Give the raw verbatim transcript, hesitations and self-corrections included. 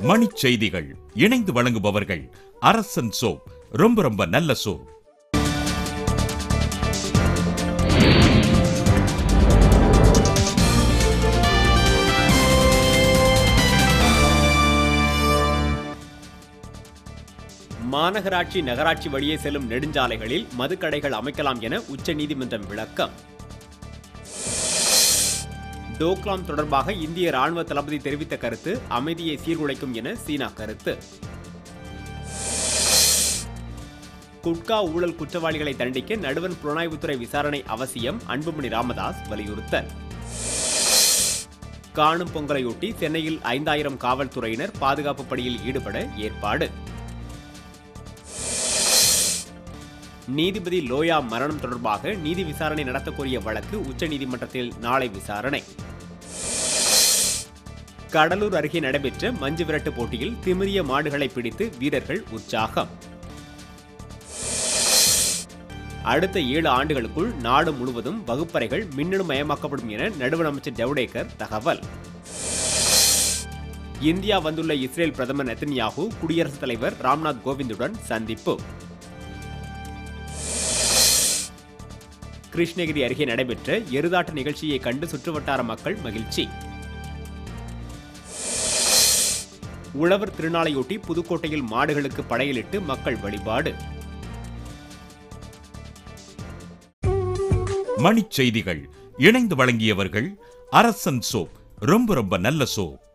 மணிச் செய்திகள் இணைந்து வழங்குபவர்கள் அரசன் சோப், ரொம்ப ரொம்ப நல்ல சோப். மாநகராட்சி நகராட்சி வழியே செல்லும் நெடுஞ்சாலைகளில் மதுக்கடைகள் அமைக்கலாம் என உச்சநீதிமன்றம் விளக்கம். டோக்லாம் தொடர்பாக இந்திய ராணுவ தளபதி தெரிவித்த கருத்து அமைதியை சீர்குலைக்கும் என சீனா கருத்து. குட்கா ஊழல் குற்றவாளிகளை தண்டிக்க நடுவண் புலனாய்வுத்துறை விசாரணை அவசியம், அன்புமணி ராமதாஸ் வலியுறுத்தல். காணும் பொங்கலையொட்டி சென்னையில் ஐந்தாயிரம் காவல்துறையினர் பாதுகாப்பு பணியில் ஈடுபட ஏற்பாடு. நீதிபதி லோயா மரணம் தொடர்பாக நீதி விசாரணை நடத்தக்கோரிய வழக்கு உச்சநீதிமன்றத்தில் நாளை விசாரணை. கடலூர் அருகே நடைபெற்ற மஞ்சு விரட்டு போட்டியில் திமிரிய மாடுகளை பிடித்து வீரர்கள் உற்சாகம். அடுத்த ஏழு ஆண்டுகளுக்குள் நாடு முழுவதும் வகுப்பறைகள் மின்னணு மயமாக்கப்படும் என நடுவண் அமைச்சர் ஜவடேகர் தகவல். இந்தியா வந்துள்ள இஸ்ரேல் பிரதமர் நெத்தன்யாகு குடியரசுத் தலைவர் ராம்நாத் கோவிந்துடன் சந்திப்பு. கிருஷ்ணகிரி அருகே நடைபெற்ற எருதாட்ட நிகழ்ச்சியை கண்டு சுற்றுவட்டார மக்கள் மகிழ்ச்சி. உழவர் திருநாளையொட்டி புதுக்கோட்டையில் மாடுகளுக்கு படையலிட்டு மக்கள் வழிபாடு. மணிச் செய்திகள் இணைந்து வழங்கியவர்கள் அரசன் சோப், ரொம்ப ரொம்ப நல்ல சோப்.